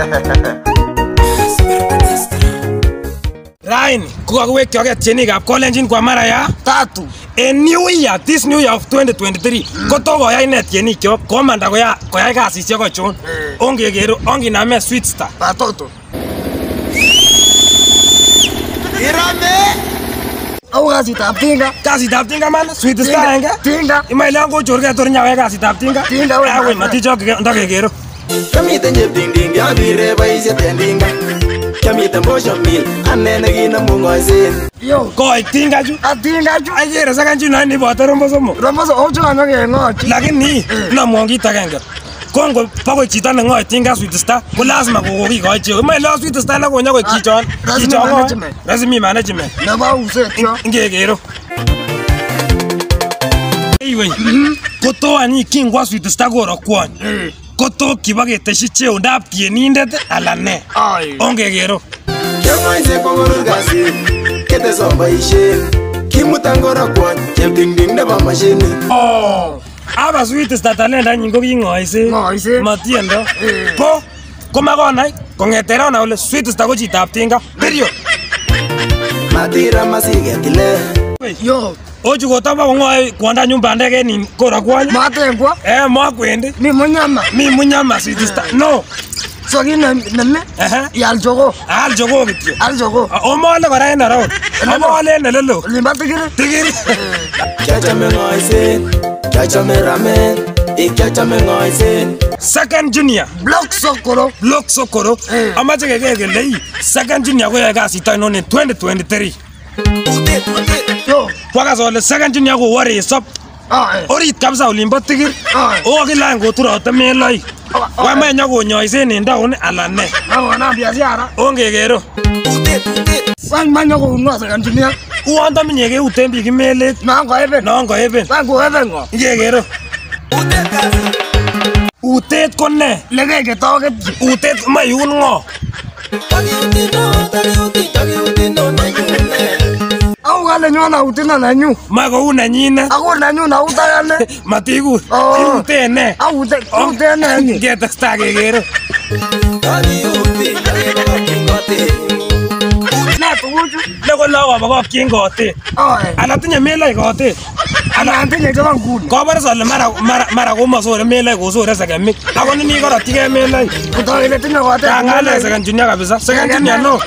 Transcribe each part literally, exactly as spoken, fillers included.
Raini, kukakuwek choket tienik ab kalenjin kwa mara ya tatu. En New Year, this New Year of twenty twenty-three, koto koyai ne tienik chok, komanda koya koyai kasisiek ochon. Ongekero, onginame sweetstar. Patoto. Irame. Au kasitab tinga. Kasitab tinga man, sweetstar enge. Tinga. Imaile ango chorke tor nyawe kasitab tinga. Tinga we. Awe matichok ndakekero. Kamiten chepdingding yapire boisiet en tinga. Kamiten motion meal ane nekinamu ngoiset. Yo, koi tinga chu. A tinga chu. Akere sakan chu nani boto rombo somo. Rombo somo ocho kanya kengochi. Lakini namwon kit agenge. Kongo pako chito ne ngoe tinga sweetstar, ko lazima kokokikoi cheo. Imaile sweetstar na konya koik chichon. Chichon. Lazima management. Nebo uset yo. Ngekero. Iwe. Koto ani kingwa sweetstar koro kwony. Koto kibaketeshi cheo ndap tienindet ala ne. Ongekero. Kemwaise kongoror kasit, keteson boisiet. Kimutan koro kwony, chepdingding nebo mashinit. Oh. Aba sweetstar talenta nyin ko kingoise. Ngoise. Matiendo. Ko komakonai kongetera ona ole sweetstar ko chitab tinga. Period. Matira masiketile. Yo. Ochu kotoba kongoe kwanda nyumba ndege ni kora kwany. Matengwa. Eh makwendi. Mi munyama. Mi munyama sweetstar. No. So kine nene. Eh. Yal jogo. Al jogo kityo. Al jogo. Omole kora en around. Omole nelelo. Limba tigiri. Tigiri. Kiachame ngoiset, kiachame ramen, ikiachame ngoiset. Second junior. Block sokoro. Block sokoro. Amache keker kele ii second junior koyoe kasit ainon en twenty twenty-three. Yo. Kwakas ole second junior ko wore isop. Ah. Orit kabisa olimbo tigir. O kilany koturote meloi. Wamenya konyoisen en town ala ne. Mangona biashara. Ongekero. Wang manyo ko unwa second junior. Uwanda minye keuten biik imelet. Nango even. Nango even. Nango even ngo. Ngekero. Utet ko ne? Lege toket. Utet mayun ngo. Au gale nyona utina na nyu. Ma ko una nyine. Ako na nyu na utagale. Matiku. Ute ne. Au ute ute ne ni. Getesta kekero. Na tuju. Lego lawa bako kingote. Ala tinye melai kote. Ala tinye kama nguni. Kobar sole mara mara mara komasore melai kosore sekemik. Ako nini korotike melai. Kutoile tinye kote. Kangale second junior kabisa. Second junior no.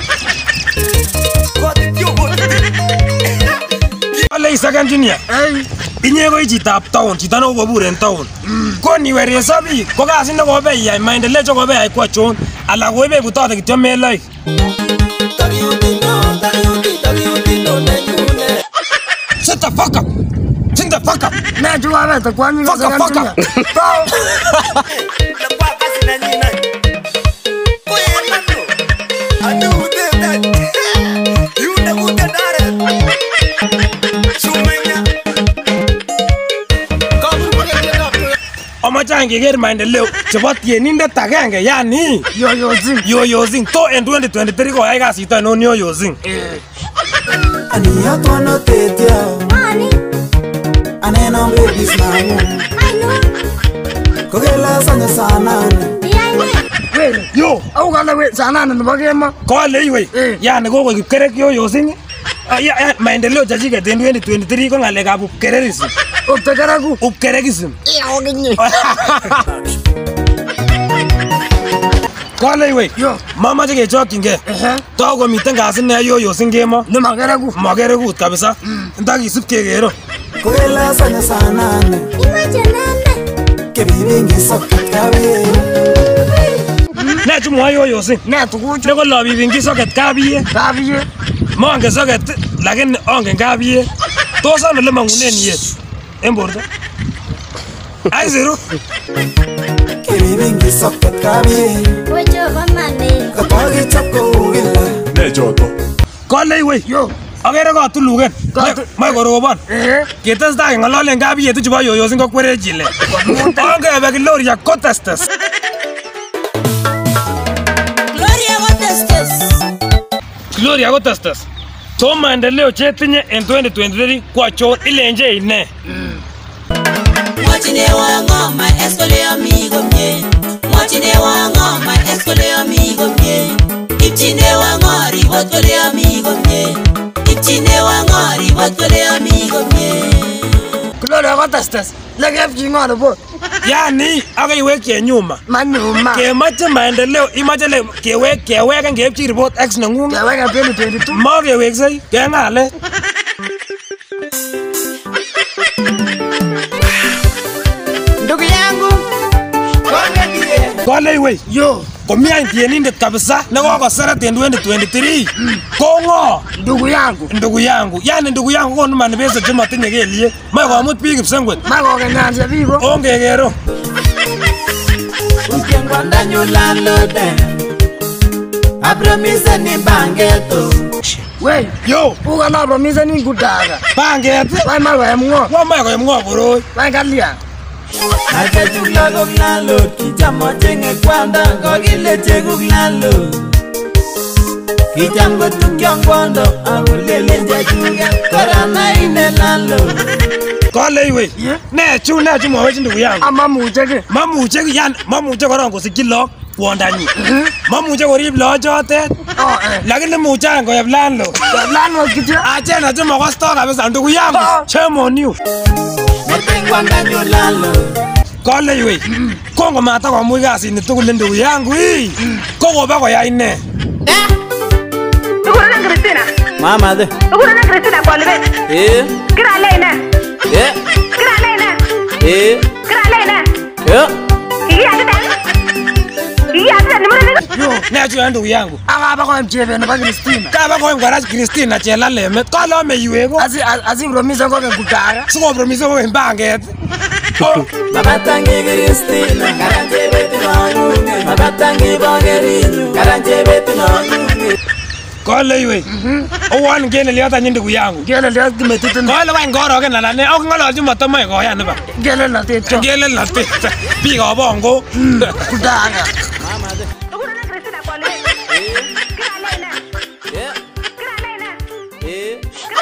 Ole second junior. Hey. Inye ko chitab town, chito ne kobur en town. Ko niwe resobi, ko kasit ne kobe iyai maendeleo cho kobe iyai kwa chon, ala koibe butote kityo meloi. Shut the fuck up. Shut the fuck up. Na chua beta kwani Fuck up, fuck up. Amache ngeker maendeleo chebo tienindet agenge yani yoyozing yoyozing to en twenty twenty-three koyai kasit ainon yoyozing. Ani yatono tetia. Ani. Aneno babies nangu. Ano. Kokela sanya sana. Wele. Yo. Au gale we sana na bagema. Kole iwe. Yani koko kipkerek yoyozing. Ya maendeleo chachiket en twenty twenty-three ko ngalekab upkererism. Uptekeraku. Upkerekism. Ya ogenye. Kole iwe. Yo. Mamache kechokchingei. Tao komiten kasit ne yoyozing kemo. Ne makereku. Makerekut kabisa. Ndakisip kekero. Kokela sanya sana. Imache nane. Kebibingi soket kabe. Ne chumwa yoyozing. Ne tukuchu. Ne ko lobibingi soket kabiye. Kabiye. Mongen soket lakini ongen kabiye. Tos ano le mangunen yet. En borto. Ai zero. Kebibingi soket kabe. Ocho komane. Kapagi chapko ugila. Ne choto. Kole iwe. Yo. Akere katulugen. Mai korobon. Eh. Ketestai ng'ololen kabiyetu chebo yoyozing ko kwere chile. Ongebe Gloria kotestes. Gloria kotestes. Gloria kotestes. To maendeleo chetinye en twenty twenty-three kwa chon ilenje ine. Mwachine wango my escole amigo mie. Mwachine wango my escole amigo. kotestes. Legep king'ono po. Yani akoi wekye nyuma. Manyuma. Kemoche maendeleo imache le kewek keweken keipchi report X nengung. Keweka twenty twenty-two. Makeweksei keng'ale. Ndugu yangu Kole iwe Yo. komi any tienindet kabisa nekokoseret en twenty twenty-three ko ng'o? Ndugu yangu. Ndugu yangu, yani ndugu yangu konu manifesto chemotinye kelyek, moe komut biik kipsengwet. Makokenyanse biko. Ongekero. Ukiengwandanyu lalode apromise ni bangeto. Wey. Yo, Uka na promise ni kutaka. panget. Wai makoe mng'o. Womoe koib ng'o koroi. Wai kalia. Achechuk lagok lalod kicham ocheng'e kwanda kokile chekuk lalod. Kicham kotukyon kwondo akolelen chechuket korana ine lalod. Kole iwe Yeah. ne chu ne chu mwawech ndugu yangu. Amamuche ki. Mamuche ki- yani mamuche korong kosikyi lok kwondanyi. Mamuche korib lochotet. Oh eh. Lakini muche any koyeb landlord. Landlord kityo. Achena chemokosto kabisa ndugu yangu. Oh. Shame on you. Netengwandanyu lalod. Kole iwe kongomatakomuch kasini tugul ndugu yangu ii kokoba koyai ne. Tukuna na Christina. Mama de. Tukuna na Christina kwa libe. Eh. Kira leina. Eh. Kira leina. Eh. Kira leina. Eh. Kiki ati tani. Kiki ati tani mwana nini? Yo. Ne chu ndugu yangu. Akaba koe mchebe nebo Christina. Kaba koim kora Christina Chelalemet. Kole ome iweko. Asi asi promise koke kutaka. Sikopromise kokeny panget. Oh. Mabatangi Christina karanje betinongunge. Mabatangi bongerinyu karanje betinongunge. Kole iwe owon ngele liota nyi ndugu yangu. Ngele leo kimetitin. Kole wany koroken anan ne ok ng'ololchi motomoe koyan iba. Ngele na techo. Ngele latet biikab bongo. Kutaka. Tukuna na Christina kwa libe. Kira leina. Eh. Kira leina. Eh. Kira